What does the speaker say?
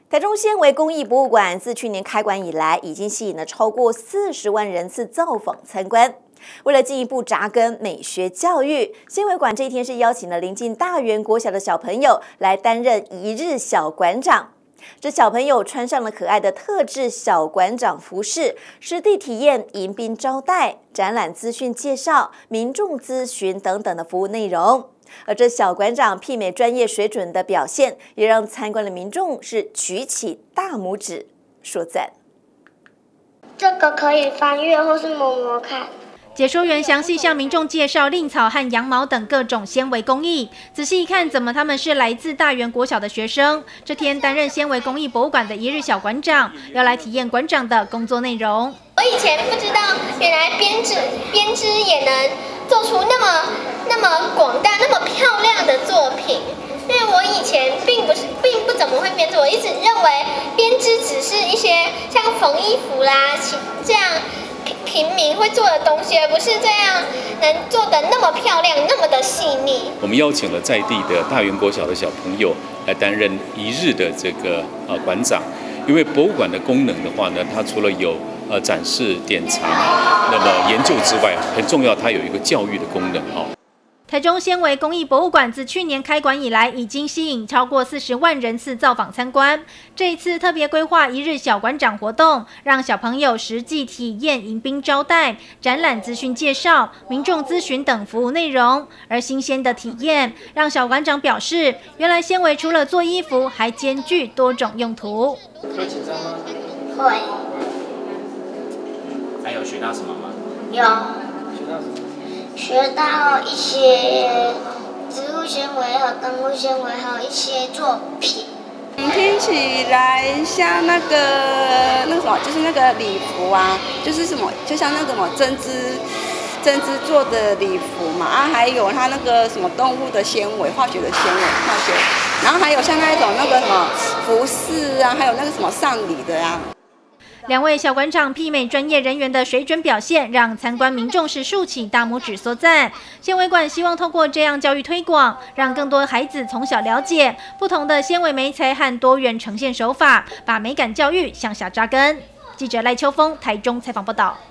台中纤维工艺博物馆自去年开馆以来，已经吸引了超过40万人次造访参观。为了进一步扎根美学教育，纤维馆这一天是邀请了临近大园国小的小朋友来担任一日小馆长。这小朋友穿上了可爱的特制小馆长服饰，实地体验迎宾招待、展览资讯介绍、民众咨询等等的服务内容。而这小馆长媲美专业水准的表现，也让参观的民众是举起大拇指说赞。 这个可以翻阅或是摸摸看。 解说员详细向民众介绍蔺草和羊毛等各种纤维工艺。仔细一看，怎么他们是来自大园国小的学生？这天担任纤维工艺博物馆的一日小馆长，要来体验馆长的工作内容。 我以前不知道，原来编织也能做出那么广大、那么漂亮的作品。因为我以前并不怎么会编织，我一直认为编织只是一些像缝衣服啦这样平民会做的东西，而不是这样能做的那么漂亮、那么的细腻。 我们邀请了在地的大园国小的小朋友来担任一日的这个馆长，因为博物馆的功能的话呢，它除了有展示典藏、那么研究之外，很重要，它有一个教育的功能哈。 台中纤维工艺博物馆自去年开馆以来，已经吸引超过40万人次造访参观。这一次特别规划一日小馆长活动，让小朋友实际体验迎宾招待、展览资讯介绍、民众咨询等服务内容。而新鲜的体验，让小馆长表示，原来纤维除了做衣服，还兼具多种用途。 会紧张吗？ 会。 还有学到什么吗？ 有。 学到什么？ 学到一些植物纤维和动物纤维，还有一些作品。 听起来像那个什么，就是那个礼服啊，就是什么，就像那个什么针织做的礼服嘛，还有它那个什么动物的纤维、化学的纤维、然后还有像那种那个什么服饰啊，还有那个什么上礼的啊。 两位小馆长媲美专业人员的水准表现，让参观民众是竖起大拇指说赞。纤维馆希望透过这样教育推广，让更多孩子从小了解不同的纤维媒材和多元呈现手法，把美感教育向下扎根。记者赖秋峰台中采访报道。